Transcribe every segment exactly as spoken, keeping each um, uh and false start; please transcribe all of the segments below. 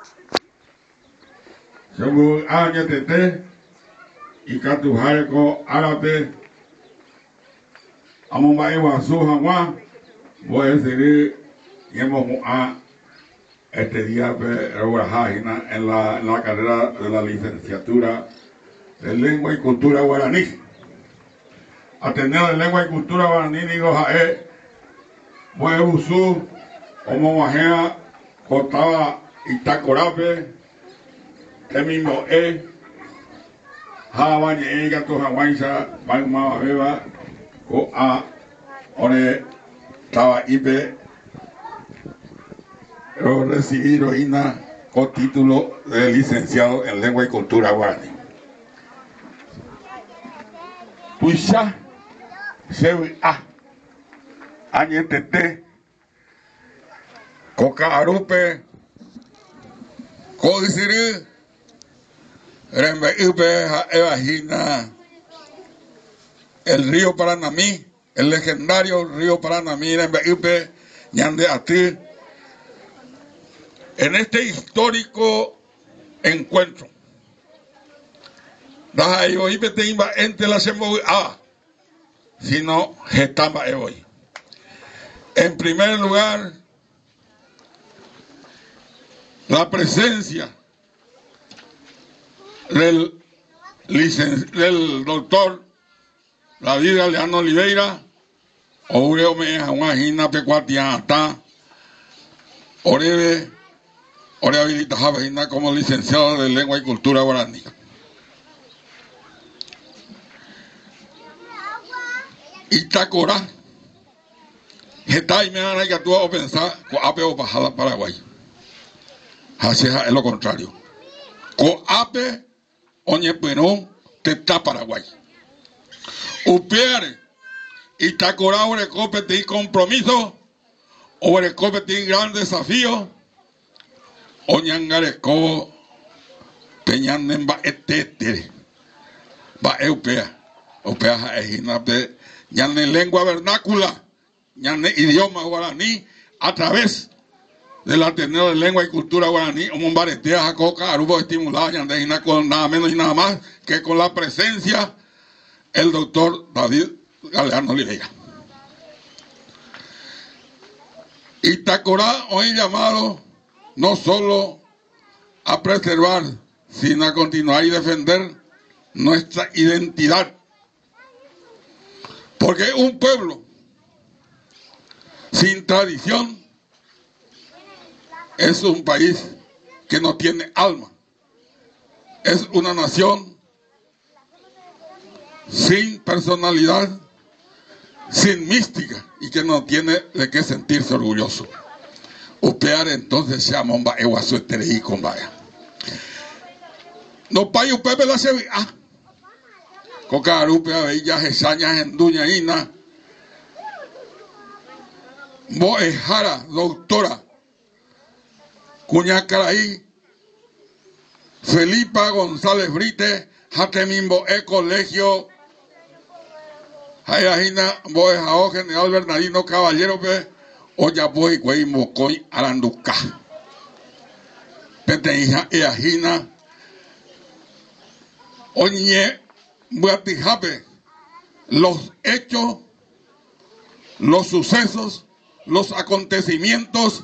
Según año tete y catujarco árabe amomba ewa su jamás voy a decir y hemos a este día en la, en la carrera de la licenciatura de lengua y cultura guaraní. Atender de lengua y cultura guaraní digo jae voy a buscar como bajea cotaba itacorape temino e hawañe ega to hawaisa palma beba o a ore estaba ibe o recibido ina con título de licenciado en lengua y cultura guaraní. Puisha se a añetete coca arupe codiciri rembe upe evagina el río Paranamí, el legendario río Paranamí, rembe upe ñande ati. En este histórico encuentro, da yo ibe te imba entre la sembo a sino getamba hoy. En primer lugar, la presencia del, licen, del doctor David Galeano Oliveira, Oreo me Juanina Pecuatiata, Orebe, Ore habilita Javina como licenciado de lengua y cultura guaraní. Itacora, Getai me han que tú a pensar con ape o bajada Paraguay. Así es lo contrario. Con ape oñe perón te está Paraguay. Upeare, Itacora ore competi compromiso, ore competi gran desafío, oñangareco peñanen ba etete, ba eupea, upea jaejinape. Ñane lengua vernácula, ñane idioma guaraní, a través del Ateneo de Lengua y Cultura Guaraní, un baretea jacoca, arubo estimulado, ñande con nada menos y nada más que con la presencia el doctor David Galeano Oliveira. Itacorá hoy llamado no solo a preservar, sino a continuar y defender nuestra identidad. Porque un pueblo sin tradición es un país que no tiene alma. Es una nación sin personalidad, sin mística y que no tiene de qué sentirse orgulloso. Upear entonces se amomba eguasu esterei con vaya. No payo pepe la se ah. Coca arupe a bella jesañas en duñaína. Moejara, doctora. Cuñacaraí. Felipa González Brite. Jatemimbo E Colegio. Hayajina Boejao General Bernardino Caballero pe. Oyapoy Güey Mocoy Aranduca. Peteija Eajina. Oñe. Buatijape, los hechos, los sucesos, los acontecimientos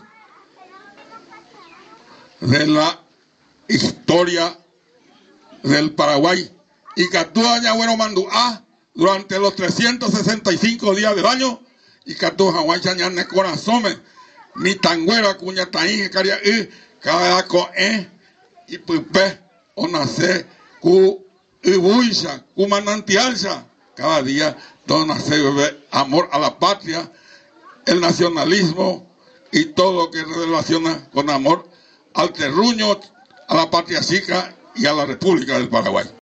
de la historia del Paraguay y Catúa bueno Manduá durante los trescientos sesenta y cinco días del año y Catúa Hawaii Chañane Corazome mi tanguera cuñataí caria y cada coe y pupe o nace cu Ibuisha, Cumanantialza, cada día donde se bebe amor a la patria, el nacionalismo y todo lo que relaciona con amor al terruño, a la patria chica y a la República del Paraguay.